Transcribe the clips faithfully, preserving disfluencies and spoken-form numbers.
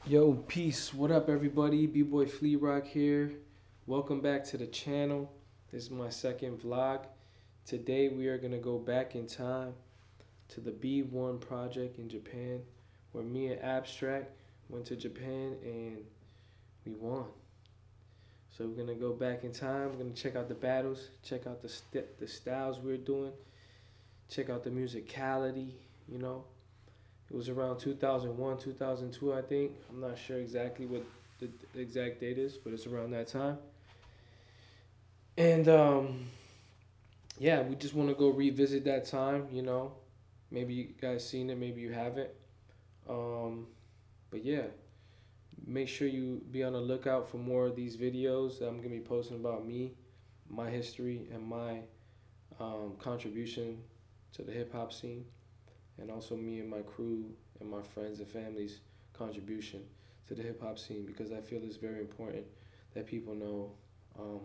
Yo, peace. What up, everybody? B-Boy flearock here. Welcome back to the channel. This is my second vlog. Today we are going to go back in time to the B one project in Japan, where me and Abstrak went to Japan and we won. So we're going to go back in time. We're going to check out the battles, check out the, st the styles we're doing, check out the musicality, you know. It was around two thousand one, two thousand two, I think. I'm not sure exactly what the exact date is, but it's around that time. And um, yeah, we just want to go revisit that time, you know. Maybe you guys seen it, maybe you haven't. Um, but yeah, make sure you be on the lookout for more of these videos that I'm going to be posting about me, my history, and my um, contribution to the hip-hop scene. And also me and my crew and my friends and family's contribution to the hip-hop scene, because I feel it's very important that people know um,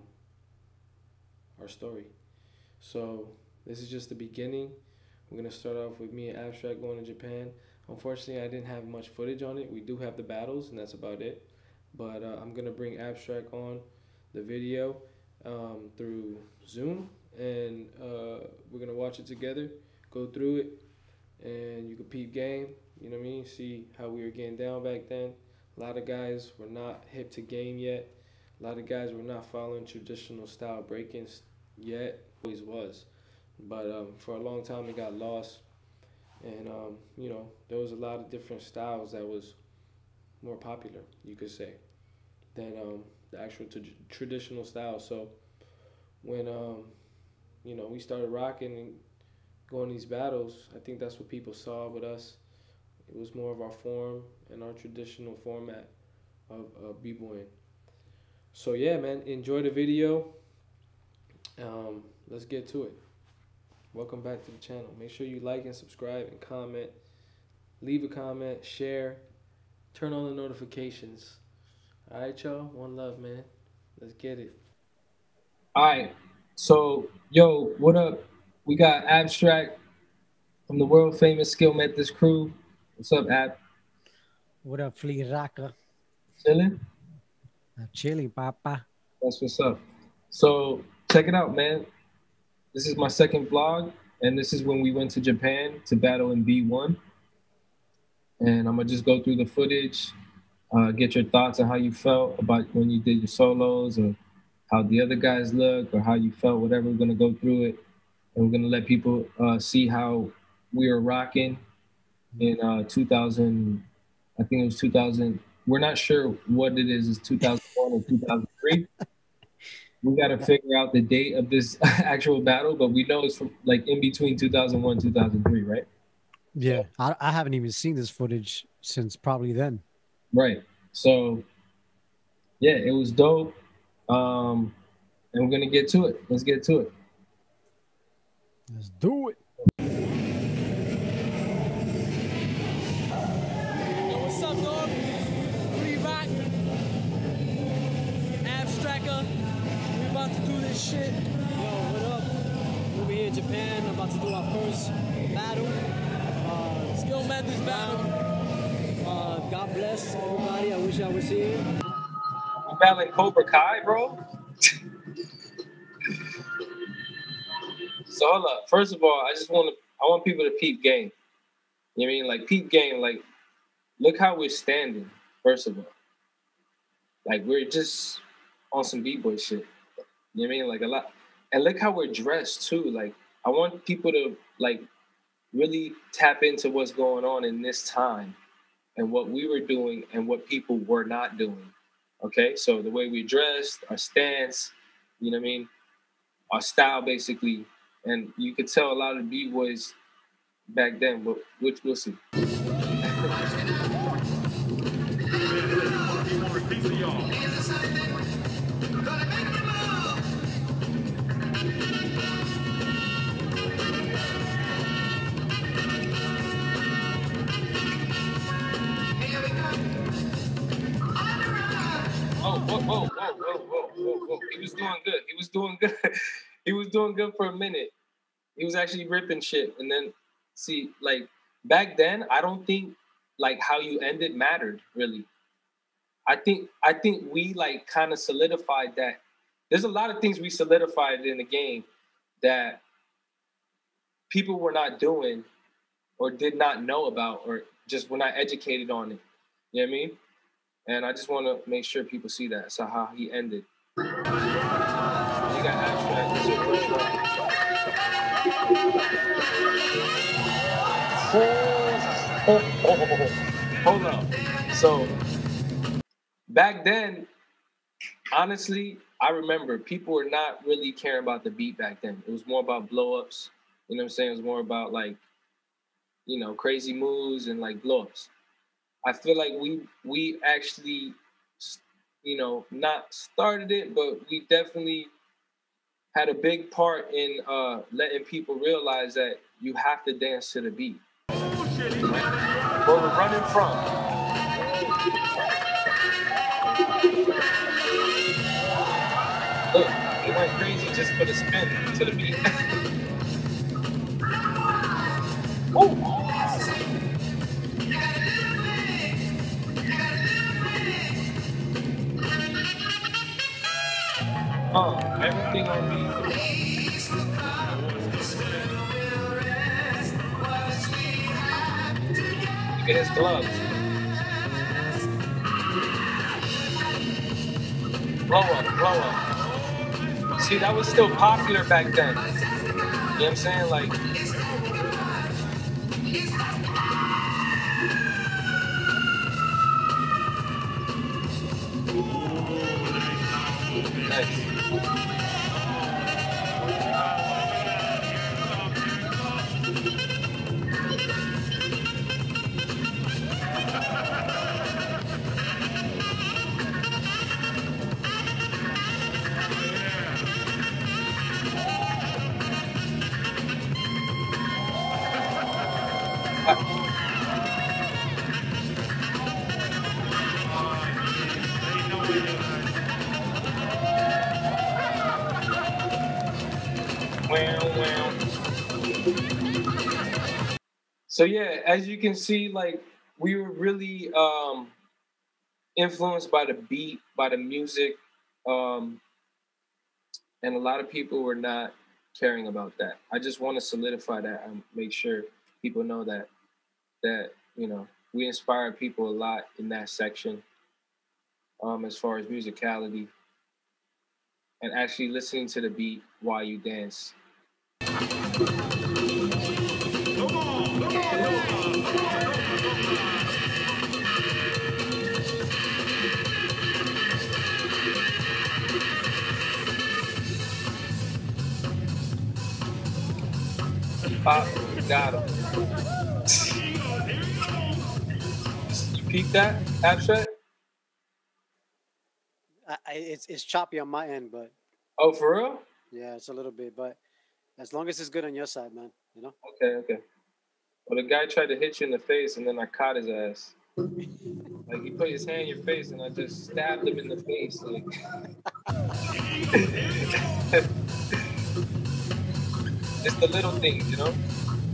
our story. So this is just the beginning. We're going to start off with me and Abstrak going to Japan. Unfortunately, I didn't have much footage on it. We do have the battles, and that's about it. But uh, I'm going to bring Abstrak on the video um, through Zoom, and uh, we're going to watch it together, go through it, and you could peep game, you know what I mean? See how we were getting down back then. A lot of guys were not hip to game yet. A lot of guys were not following traditional style breaking yet. Always was. But um, for a long time it got lost. And, um, you know, there was a lot of different styles that was more popular, you could say, than um, the actual t- traditional style. So when, um, you know, we started rocking and going these battles, I think that's what people saw with us. It was more of our form and our traditional format of, of b-boying. So yeah, man, enjoy the video. Um, let's get to it. Welcome back to the channel. Make sure you like and subscribe and comment. Leave a comment, share, turn on the notifications. All right, y'all. One love, man. Let's get it. All right. So, yo, what up? We got Abstrak from the world famous skillmethodz crew. What's up, Ab? What up, flearock? Chilling? Chilling, papa. That's what's up. So, check it out, man. This is my second vlog, and this is when we went to Japan to battle in B one. And I'm going to just go through the footage, uh, get your thoughts on how you felt about when you did your solos, or how the other guys look, or how you felt, whatever. We're going to go through it, and we're going to let people uh, see how we were rocking in uh, two thousand. I think it was two thousand. We're not sure what it is. It's two thousand one or two thousand three. We got to figure out the date of this actual battle, but we know it's from like in between two thousand one, two thousand three, right? Yeah, I, I haven't even seen this footage since probably then. Right. So, yeah, it was dope. Um, and we're going to get to it. Let's get to it. Let's do it. Yo, what's up, dog? Flearock, Abstracker. We about to do this shit. Yo, what up? We'll be here in Japan. I'm about to do our first battle. Uh, skillmethodz battle. Uh, God bless everybody. I wish I was here. We're battling Cobra Kai, bro. So hold up. First of all, I just want to I want people to peep game. You know what I mean? Like peep game, like look how we're standing, first of all. Like we're just on some B-boy shit. You know what I mean? Like a lot. And look how we're dressed too. Like I want people to like really tap into what's going on in this time and what we were doing and what people were not doing. Okay? So the way we dressed, our stance, you know what I mean? Our style basically. And you could tell a lot of B-boys back then, but which we'll see. Oh, whoa, whoa, whoa, whoa, whoa, whoa, whoa. He was doing good. He was doing good. He was doing good for a minute. He was actually ripping shit. And then, see, like, back then, I don't think, like, how you ended mattered, really. I think I think we like kind of solidified that. There's a lot of things we solidified in the game that people were not doing or did not know about or just were not educated on it. You know what I mean? And I just want to make sure people see that. So how he ended. You got Abstrak. This is your first round. Oh, oh, oh, oh. Hold up. So back then, honestly, I remember people were not really caring about the beat back then. It was more about blow-ups. You know what I'm saying? It was more about like, you know, crazy moves and like blow-ups. I feel like we we actually, you know, not started it, but we definitely had a big part in uh, letting people realize that you have to dance to the beat. Right? Where we're running from. Look, he went crazy just for the spin to the beat. Woo! Uh, everything on me. Look at his gloves. Blow up, blow up. See, that was still popular back then. You know what I'm saying? Like, nice. So yeah, as you can see, like we were really um, influenced by the beat, by the music, um, and a lot of people were not caring about that. I just want to solidify that and make sure people know that that you know we inspire people a lot in that section, um, as far as musicality and actually listening to the beat while you dance. Pop, got him. You peeped that, Abstrak? I, I, it's it's choppy on my end, but Oh, for real? yeah, it's a little bit. But as long as it's good on your side, man, you know. Okay, okay. Well, the guy tried to hit you in the face, and then I caught his ass. Like, he put his hand in your face, and I just stabbed him in the face. Like, it's the little things, you know?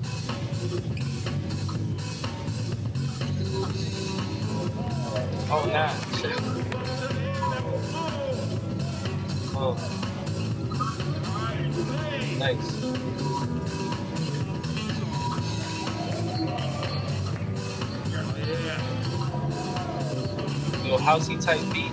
Oh, nah, shit. Oh. Nice. Little housey type beat.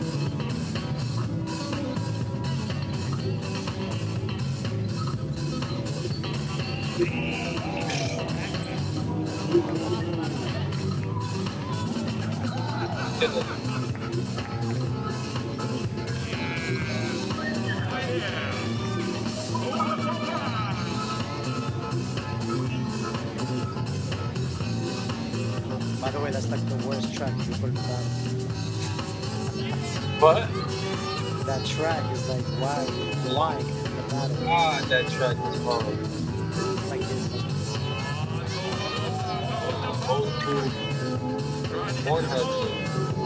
By the way, that's like the worst track you put in the battle. What? That track is like why why in the battle. Ah, that track is horrible. It's like this. Old school. Pornhub shit.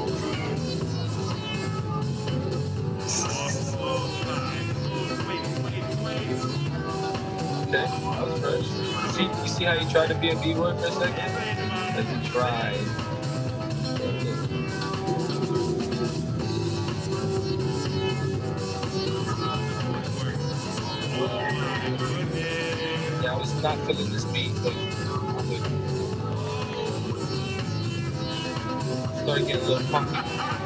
Okay, that was fresh. See, you see how you tried to be a B-boy for a second? As you tried. Okay. not feeling this beat, but start getting a little funky.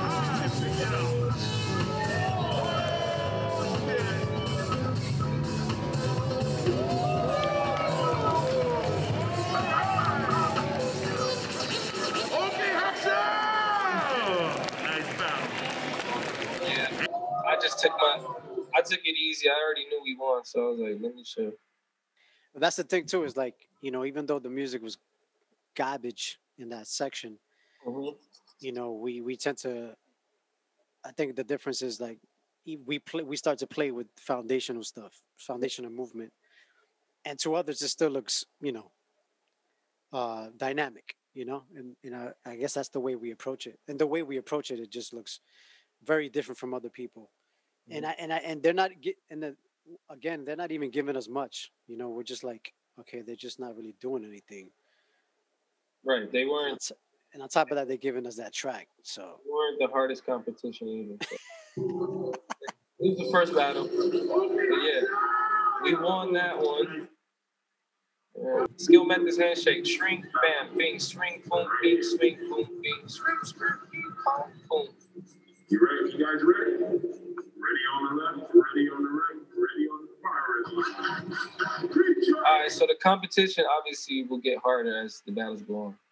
Yeah, I just took my, I took it easy. I already knew we won, so I was like, let me chill. But that's the thing too. Is like, you know, even though the music was garbage in that section, Mm-hmm. you know, we we tend to. I think the difference is like e- we play, we start to play with foundational stuff, foundational movement, and to others it still looks, you know, uh, dynamic. You know, and you know, I guess that's the way we approach it, and the way we approach it, it just looks very different from other people. And I and I and they're not get and the, again they're not even giving us much. You know, we're just like, okay, they're just not really doing anything. Right, they And on, weren't. t- and on top of that, they're giving us that track. So They weren't the hardest competition either. So. It was the first battle, but yeah, we won that one. Yeah. Skill methods handshake. Shrink, bam, bing, swing, boom, bing, swing, boom, bing, swing, swing, bing, boom, boom. You ready? You guys ready? Ready on the left, ready on the right, ready on the fire. All right, so the competition obviously will get harder as the battles go on.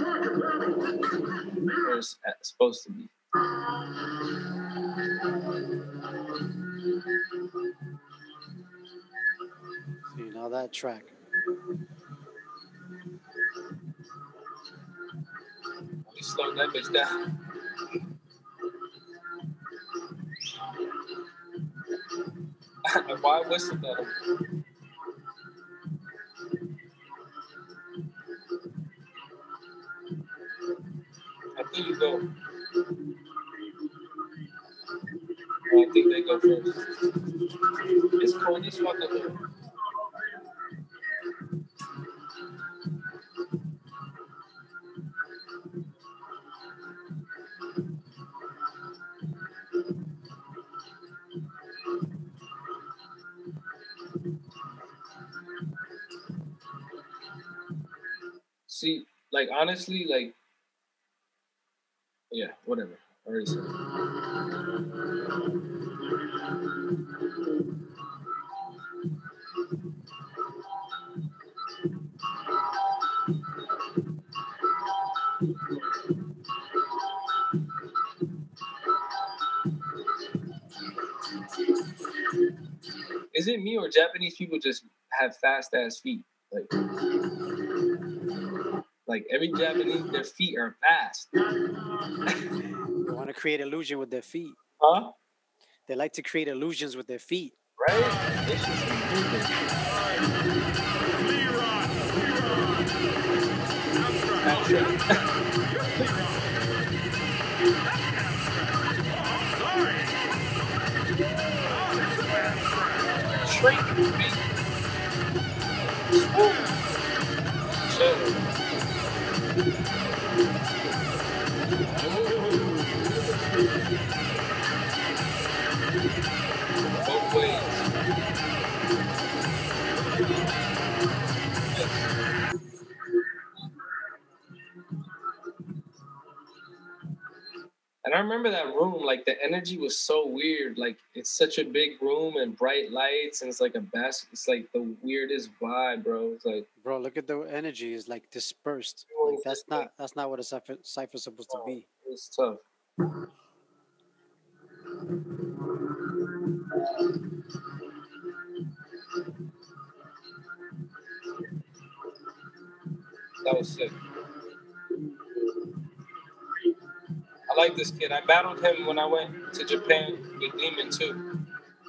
Or it's supposed to be. you know that track. We slowed that bitch down. Why whistle that? I think you go. I think they go first. It's cold as fuck up here. See, like honestly, like yeah, whatever. I already said Is it me or Japanese people just have fast ass feet? Like, like every Japanese, their feet are fast. They want to create illusion with their feet. Huh? They like to create illusions with their feet. Right? It's just Shrink me. Chill. Both ways. And I remember that room, like the energy was so weird. Like it's such a big room and bright lights, and it's like a basket. It's like the weirdest vibe, bro. It's like, Bro, look at the energy is like dispersed. Like that's not that's not what a cipher cipher's supposed to be. It's tough. That was sick. I like this kid. I battled him when I went to Japan with Demon too.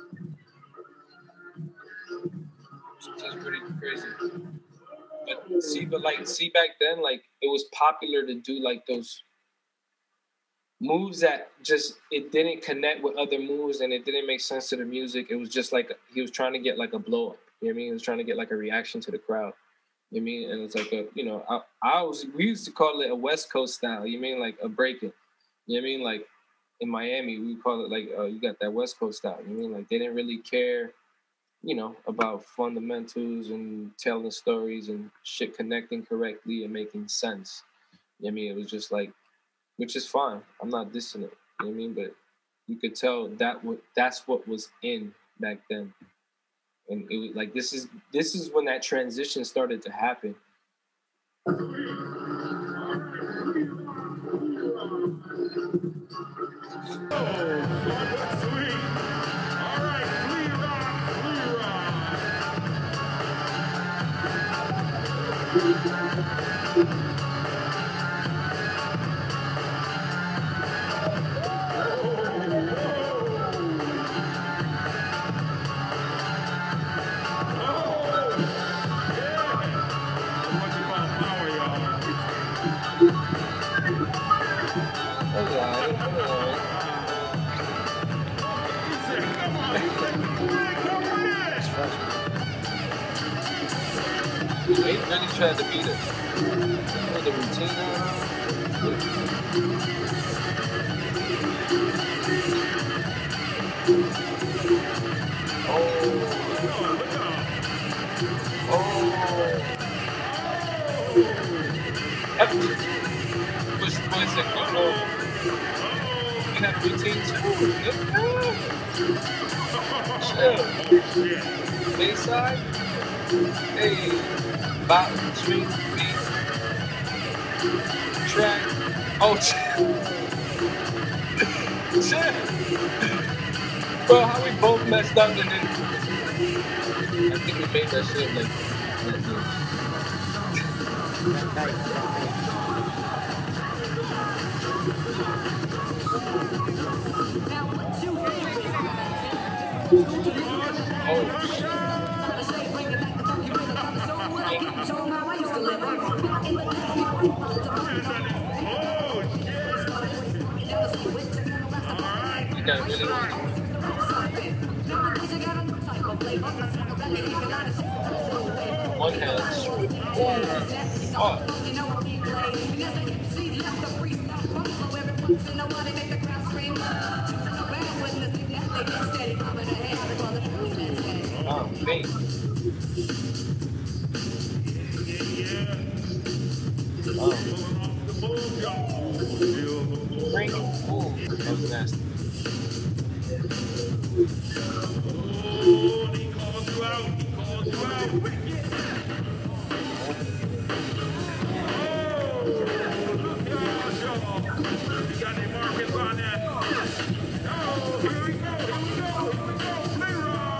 Which is pretty crazy. But see, but like, see back then, like it was popular to do like those moves that just it didn't connect with other moves and it didn't make sense to the music. It was just like he was trying to get like a blow up. You know what I mean? He was trying to get like a reaction to the crowd. You know what I mean? And it's like a, you know, I, I was we used to call it a West Coast style. You know what I mean? Like a breaking. You know what I mean? Like in Miami, we call it like uh, you got that West Coast style. You know what I mean? Like they didn't really care you know, about fundamentals and telling stories and shit connecting correctly and making sense. I mean, it was just like, which is fine. I'm not dissing it. You know what I mean? But you could tell that what that's what was in back then. And it was like this is this is when that transition started to happen. They really tried to beat us. For the routine. Oh. Oh. Push, push, and go. We have routine too. Chill. Bayside. Hey. Bottom, street, beat, track. Oh, chill. Chill. Bro, how we both messed up and then I think we made that shit like that day. Oh, shit. Yeah, really. One hand. Oh. Oh, man. Oh. Bring it. Ooh, that was nasty. He called you out. He called you out. You got any markers on that? Oh, here we go. Here we go. Here we go. Flearock.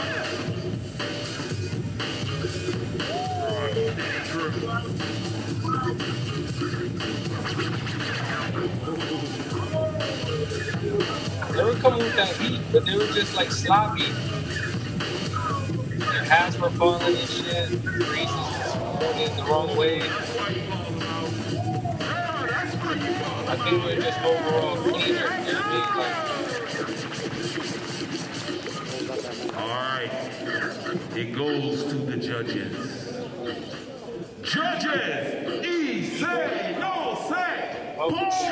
They were coming with that heat, but they were just like sloppy. Their hats were falling and shit. Grease was going the wrong way. I think we're just overall cleaner. You know what I mean? Like, all right. It goes to the judges. Judges! E say, no say! Oh,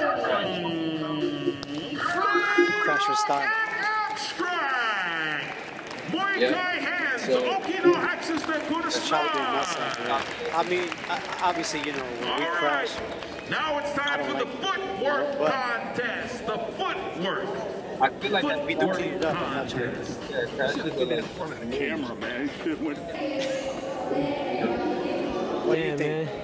Crash with style. Abstrak! Muay yeah. Thai hands! So, Okino access the good Child I mean, obviously, you know, when we crash. Now it's time for the footwork contest. The footwork. I feel like we do clean it up. I'm not sure. Yeah, Crash should have done that in front of the camera, man. What do you think? Man.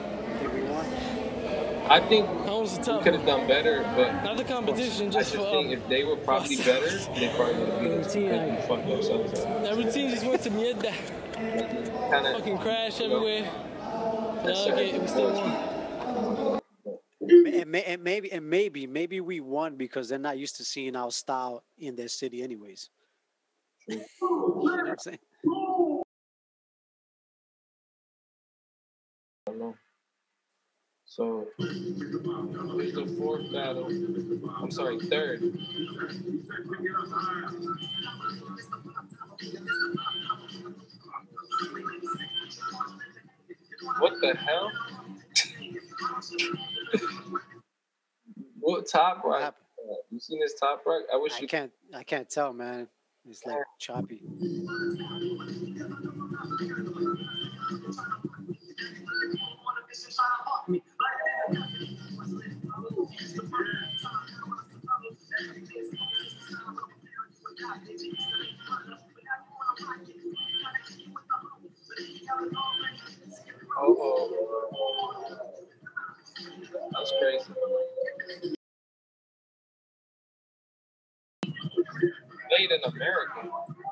I think That was we tough. could have done better, but Not the competition, just I for just think um, if they were probably better, they probably would have beat us. routine, Because we like- fucked ourselves up. that routine just went to mierda. Kinda, Fucking crash you know, everywhere. that's But okay, sad. we still won. And, may, and maybe, and maybe, maybe we won because they're not used to seeing our style in their city, anyways. You know what I'm saying? I don't know. So, here's the fourth battle. I'm sorry, third. What the hell? What top What right? happened? Uh, you seen this top right? I wish I you can't, I can't tell, man. It's like choppy. Made in America.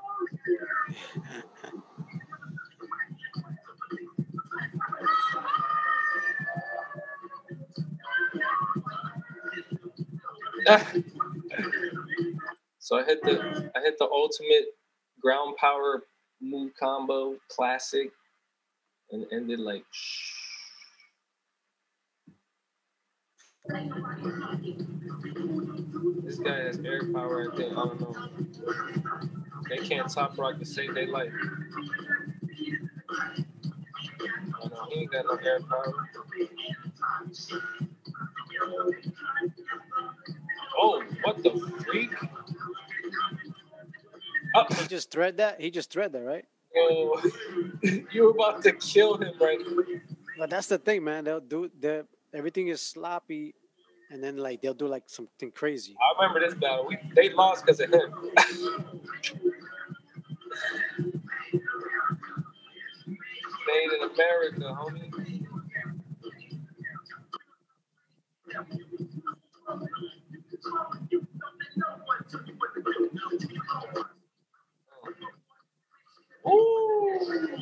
So I hit the I hit the ultimate ground power move combo classic and ended like shh. This guy has air power, I think. I don't know. They can't top rock to save their life. I know he ain't got no air power. Oh, what the freak? Oh. He just thread that. He just thread that, right? Yo, you were about to kill him right now. But that's the thing, man. They'll do the everything is sloppy, and then like they'll do like something crazy. I remember this battle. We they lost because of him. Made in America, homie. Ooh.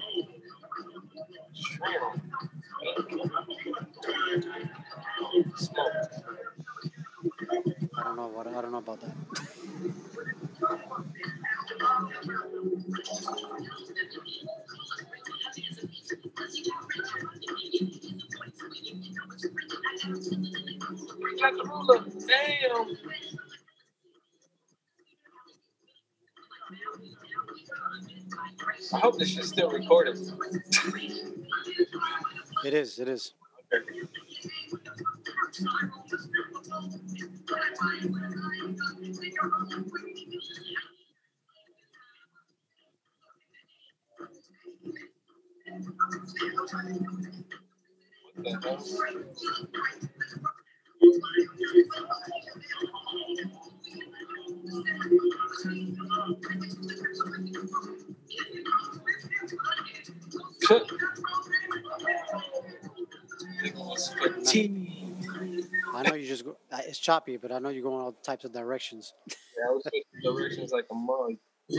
Smoke. I don't know what I don't know about that. Got the ruler. Damn. I hope this shit's still recorded. It is. It is. Okay. What the hell? It was fifteen. I know you just go. It's choppy, but I know you're going all types of directions. Yeah, I was switching directions like a mug.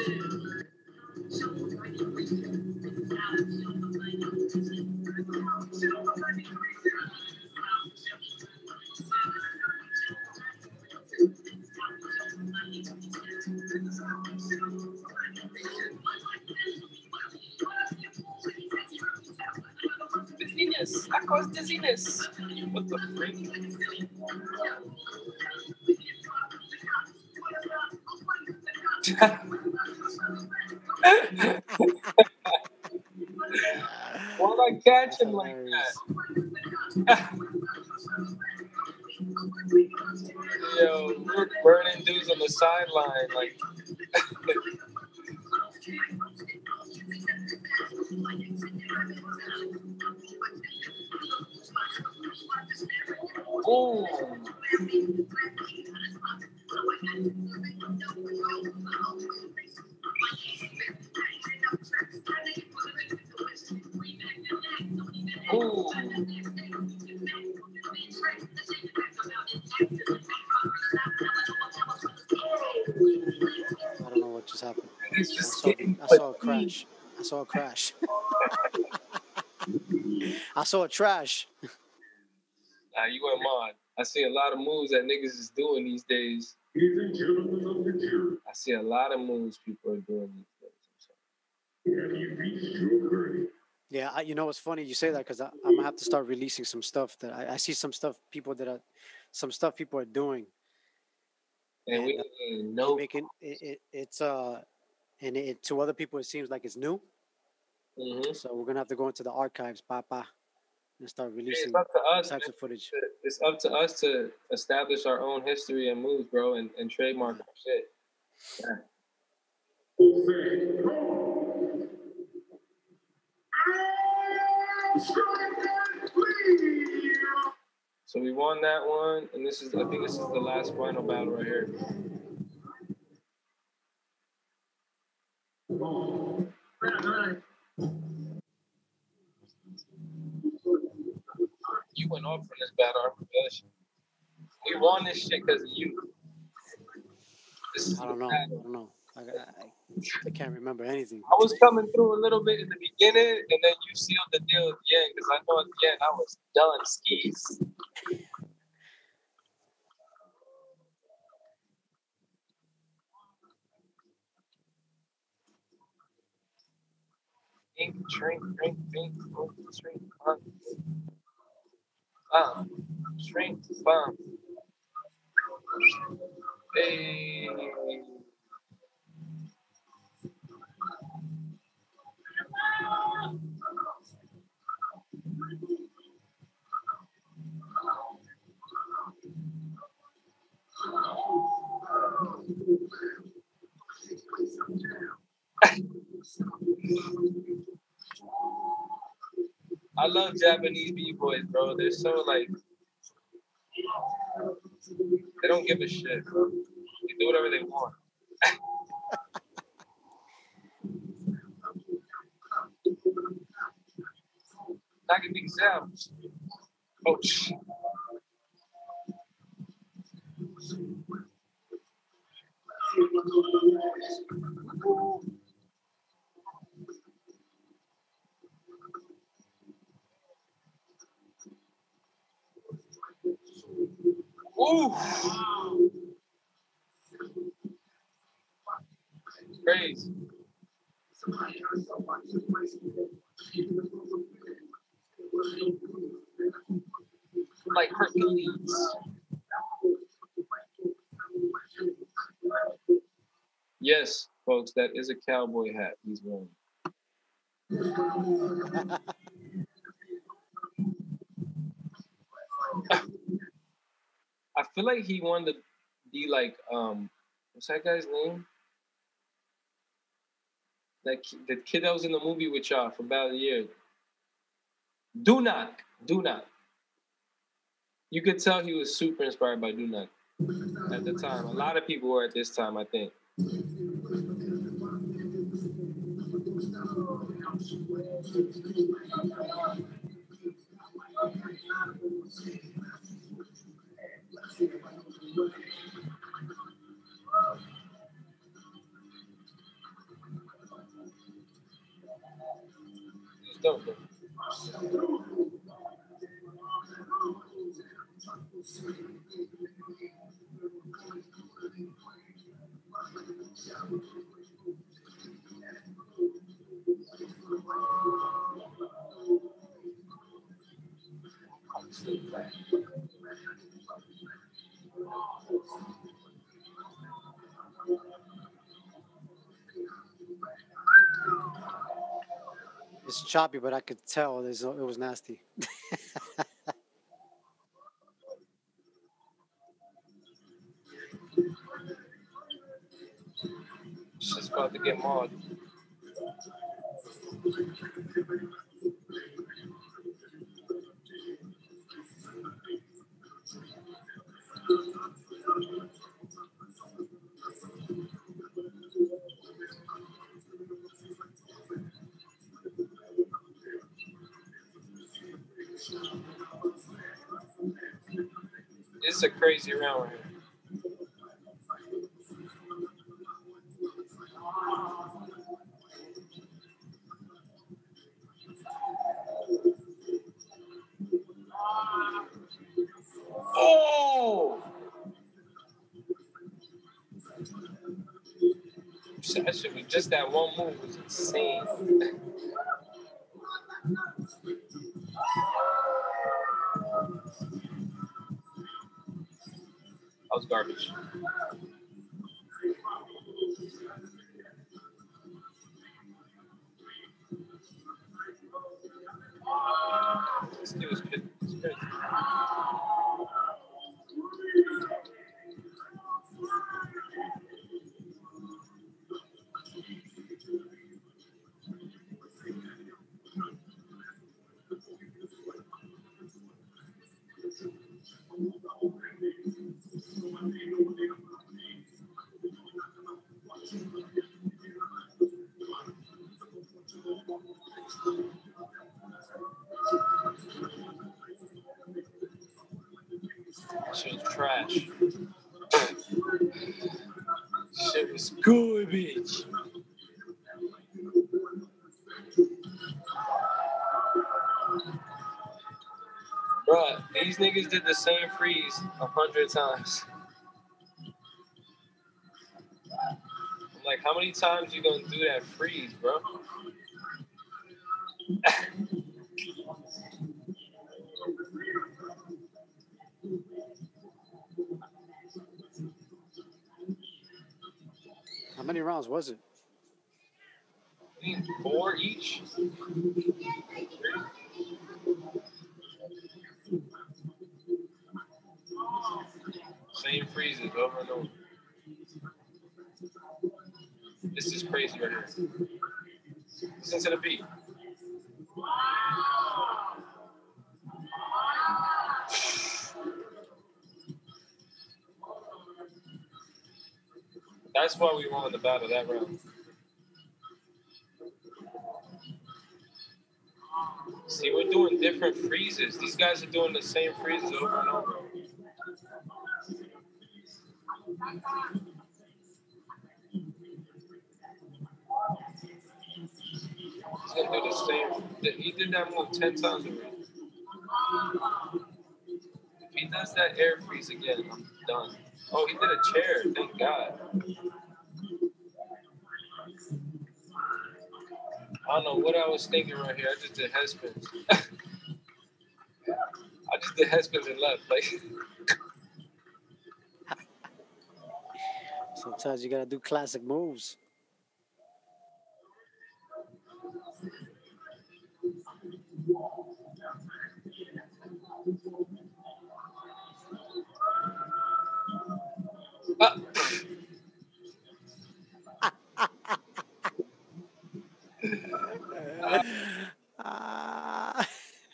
Dizziness. I cause dizziness. What the freak? Why'd I catch him like that? Yo, we're burning dudes on the sideline. Like, ooh. Ooh. I don't know what just happened. He's I just saw, getting I saw a crash. I saw a crash. I saw a trash. Nah, you went on. I see a lot of moves that niggas is doing these days. I see a lot of moves people are doing these days. Yeah, I, you know what's funny? You say that because I'm gonna have to start releasing some stuff that I, I see some stuff people that are some stuff people are doing. And, And, we uh, didn't know. making it, it it's uh and it, to other people it seems like it's new. Mm-hmm. So we're gonna have to go into the archives, papa, and start releasing It's up to us. types of footage. It's up to us to establish our own history and moves, bro, and, and trademark our shit. Yeah. So we won that one, and this is I think this is the last final battle right here. You went off from this battle, I forgot. We won this shit because of you. This is I don't know. battle. I don't know. I, I, I can't remember anything. I was coming through a little bit in the beginning, and then you sealed the deal at the end, because I know at the end I was done skis. Drink, drink, drink, drink, drink, drink, bum, drink, bum. Hey. I love Japanese b-boys, bro. They're so like, they don't give a shit. They do whatever they want. Knocking things out. Oh, shit. Ooh. Crazy. Like Hercules. Yes, folks, that is a cowboy hat he's wearing. I feel like he wanted to be like, um, what's that guy's name? That the kid that was in the movie with y'all for about a year. Dunak. Dunak. You could tell he was super inspired by Dunak at the time. A lot of people were at this time, I think. Dope, though. It's choppy, but I could tell there's, it was nasty. Shit's about to get mauled. It's a crazy round right here. Oh! That should be just that one move was insane. That was garbage. This dude was good. It's good. Cool, bitch. Bruh, these niggas did the same freeze a hundred times. I'm like, how many times you gonna do that freeze, bro? How many rounds was it? I think four each. Same freezes over and over. This is crazy right here. Listen to the beat. That's why we won the battle that round. See, we're doing different freezes. These guys are doing the same freezes over and over. He's gonna do the same. He did that move ten times already. If he does that air freeze again, I'm done. Oh, he did a chair. Thank God. I don't know what I was thinking right here. I just did head spins. I just did head spins and left. Like. Sometimes you gotta do classic moves. Ah. Ah.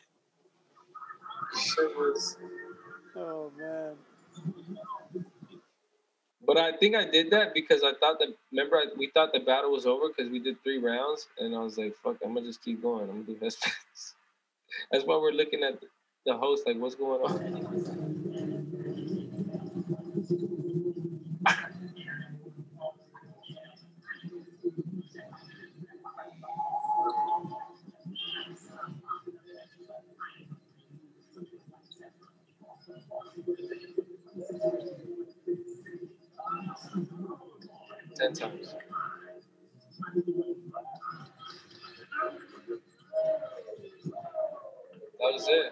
Shit was. Oh man. But I think I did that because I thought that, remember, I, we thought the battle was over because we did three rounds, and I was like, fuck, I'm gonna just keep going. I'm gonna do best bets. That's why we're looking at the host, like, what's going on? Ten times. That was it.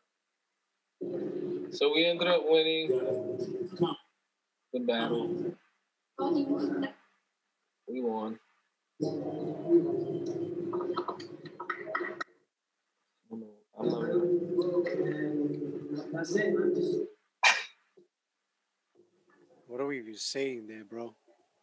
So we ended up winning the battle. We won. I'm not really. What are we even saying there, bro?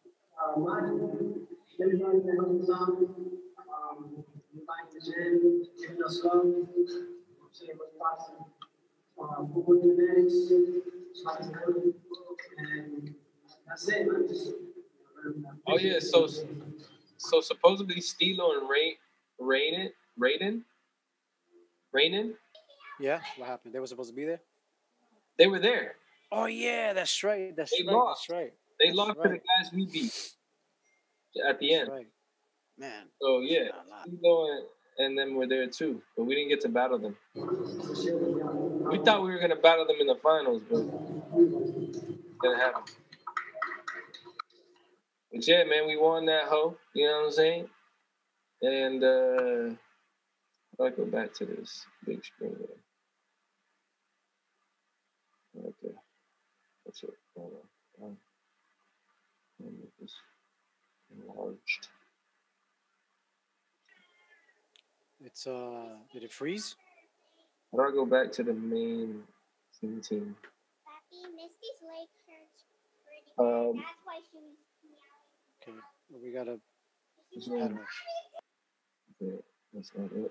Oh yeah, so so supposedly Stilo and Ray Raiden Raiden Raiden. Yeah, what happened? They were supposed to be there? They were there. Oh yeah, that's right. That's They right. lost. That's right. They That's lost right. to the guys we beat at the That's end. right. Man. So yeah, Stilo and, and them were there too, but we didn't get to battle them. We thought we were gonna battle them in the finals, but didn't happen. But yeah, man, we won that hoe. You know what I'm saying? And uh, I'll go back to this big screen there. Right there. That's it. Hold on. Let me make this enlarged. It's uh did it freeze? How do I go back to the main team team? Misty's leg hurts pretty Um, bad. That's why she was meowing. Okay. We gotta this one. how do Okay, that's not it.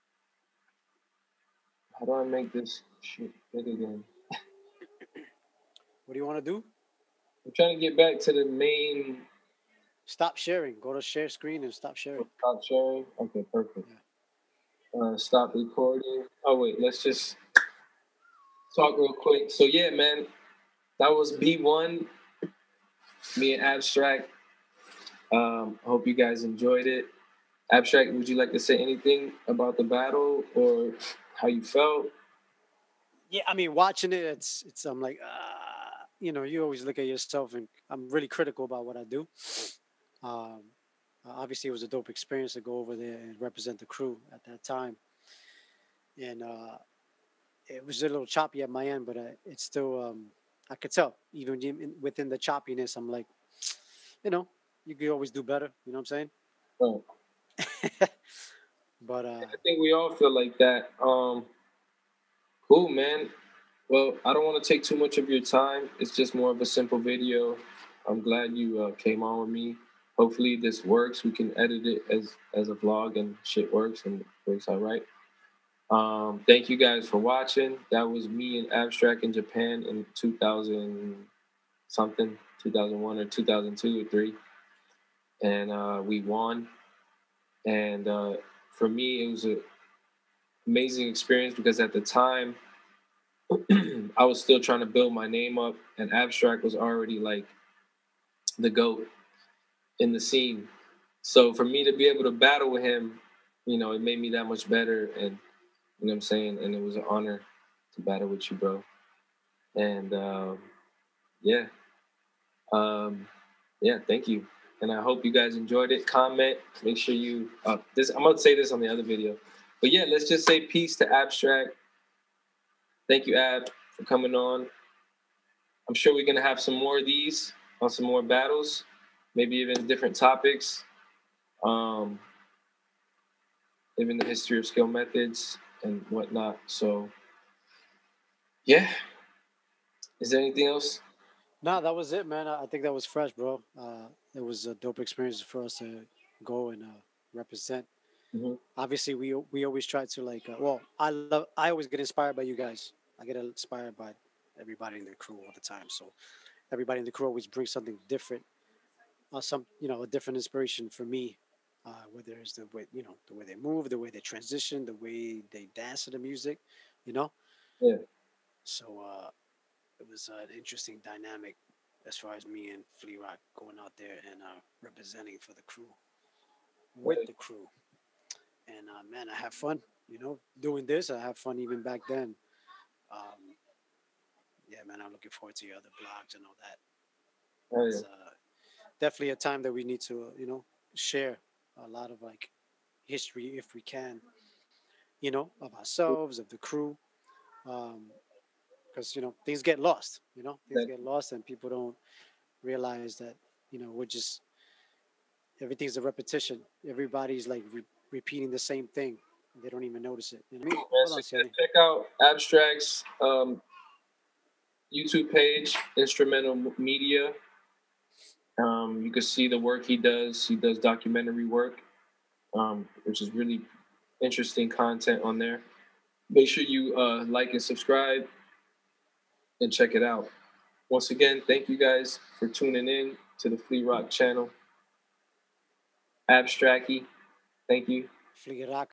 How do I make this shit big again? What do you want to do? I'm trying to get back to the main. Stop sharing. Go to share screen and stop sharing. Stop sharing. Okay, perfect. Yeah. Uh, stop recording. Oh wait, let's just talk real quick. So yeah, man, that was B one. Me and Abstrak Um, I hope you guys enjoyed it. Abstrak, would you like to say anything about the battle or how you felt? Yeah, I mean, watching it, it's it's. I'm like, uh, you know, you always look at yourself, and I'm really critical about what I do. Um, uh, Obviously, it was a dope experience to go over there and represent the crew at that time, and uh, it was a little choppy at my end, but uh, it's still. Um, I could tell, even in, within the choppiness, I'm like, you know, you could always do better. You know what I'm Oh, saying? But uh, I think we all feel like that. Um, cool, man. Well, I don't want to take too much of your time. It's just more of a simple video. I'm glad you uh, came on with me. Hopefully this works. We can edit it as as a vlog and shit works and works all right. Um, thank you guys for watching. That was me and Abstrak in Japan in two thousand something, two thousand one or two thousand two or three, and uh, we won. And uh, for me, it was an amazing experience because at the time I was still trying to build my name up, and Abstrak was already like the GOAT in the scene. So for me to be able to battle with him, you know, it made me that much better. And you know what I'm saying? And it was an honor to battle with you, bro. And um, yeah, um, yeah, thank you. And I hope you guys enjoyed it. Comment, make sure you, uh, this, I'm going to say this on the other video. But yeah, let's just say peace to Abstrak. Thank you, Ab, for coming on. I'm sure we're going to have some more of these on some more battles, maybe even different topics, um, even the history of skill methods and whatnot. So, yeah. Is there anything else? no, that was it, man. I I think that was fresh, bro. Uh, it was a dope experience for us to go and uh, represent. Mm-hmm. Obviously, we we always try to like. Uh, well, I love. I always get inspired by you guys. I get inspired by everybody in the crew all the time. So everybody in the crew always brings something different. Uh, some, you know, a different inspiration for me. Uh, whether it's the way, you know, the way they move, the way they transition, the way they dance to the music, you know. Yeah. So uh, it was uh, an interesting dynamic as far as me and flearock going out there and uh, representing for the crew with the crew. And uh, man, I have fun, you know, doing this. I have fun even back then. Um, yeah, man, I'm looking forward to your other blogs and all that. Oh, It's yeah. uh, definitely a time that we need to, uh, you know, share a lot of like history if we can, you know, of ourselves, of the crew. Um, because you know things get lost, you know, things get lost, and people don't realize that you know we're just everything's a repetition. Everybody's like re- repeating the same thing. They don't even notice it. You know what I mean? Yeah, Hold so on, Siani. check out Abstrak's um, YouTube page, Instrumental Media. Um, you can see the work he does. He does documentary work, um, which is really interesting content on there. Make sure you uh, like and subscribe and check it out. Once again, thank you guys for tuning in to the flearock channel. Abstracky, thank you. Flearock.